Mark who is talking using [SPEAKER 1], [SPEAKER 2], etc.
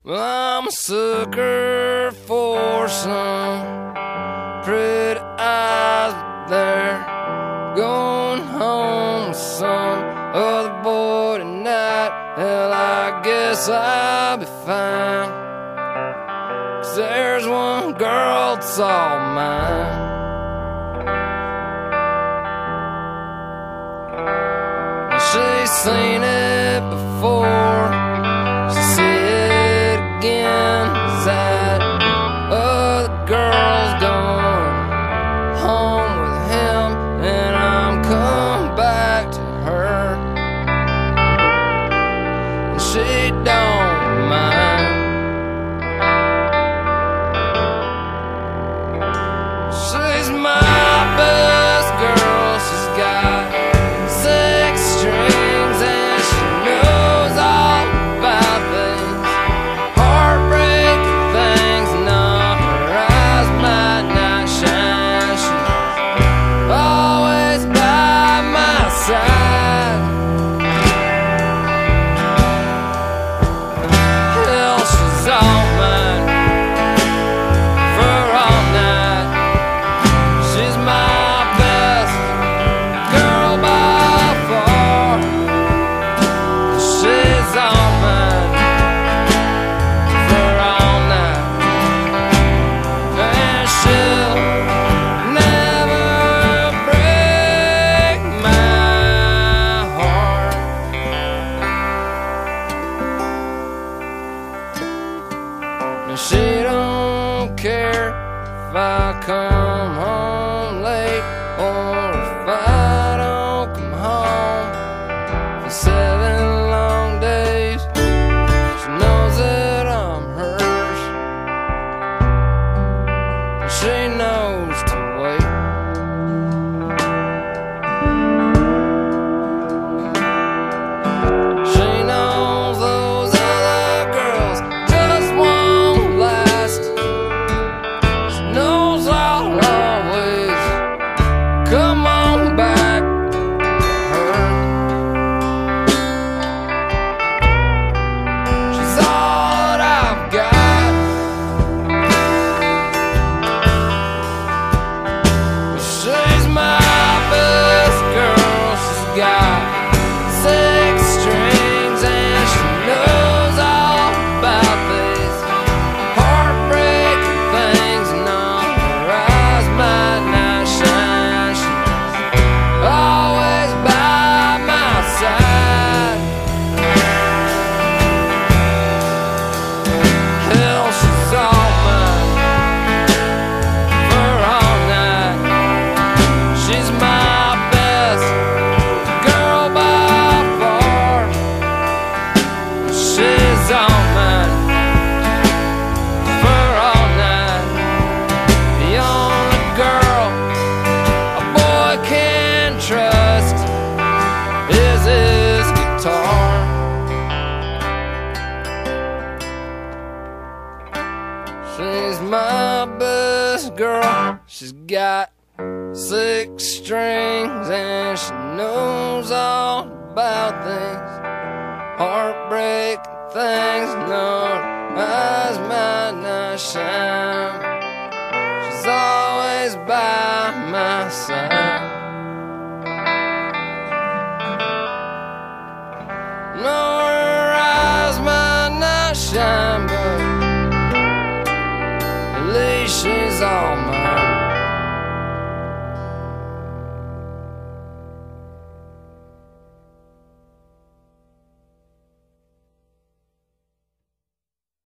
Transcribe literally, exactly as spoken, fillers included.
[SPEAKER 1] Well, I'm a sucker for some pretty eyes, but they're going home with some other boy tonight. Hell, I guess I'll be fine, 'cause there's one girl that's all mine. She's seen it before, she'll see it again. Is that other girl's going home with him, and I'm coming back to her, and she don't mind. She's my best girl, she's got six strings and she knows all about things, heartbreak things, and all her eyes might not shine. She's always by my side. Hell, she's all mine for all night. She's my best girl by far. She's all mine for all night, and she'll never break my heart. And she don't care if I come home late or if I don't come home for seven long days. She knows that I'm hers, and she knows to wait. She knows those other girls just won't last. She knows I'll always come on back to her. She's all that I've got. She's my best girl, she's got six strings and she knows all about these heartbreaking things, and all her eyes might not shine. She's always by my side. Hell, she's all mine for all night. She's my best girl by far. She's all mine for all night. The only girl a boy can trust is his guitar. She's my best girl, she's got six strings and she knows all about things, heartbreak things, no eyes might not shine. She's always by my side. No, her eyes might not shine, but at least she's all mine.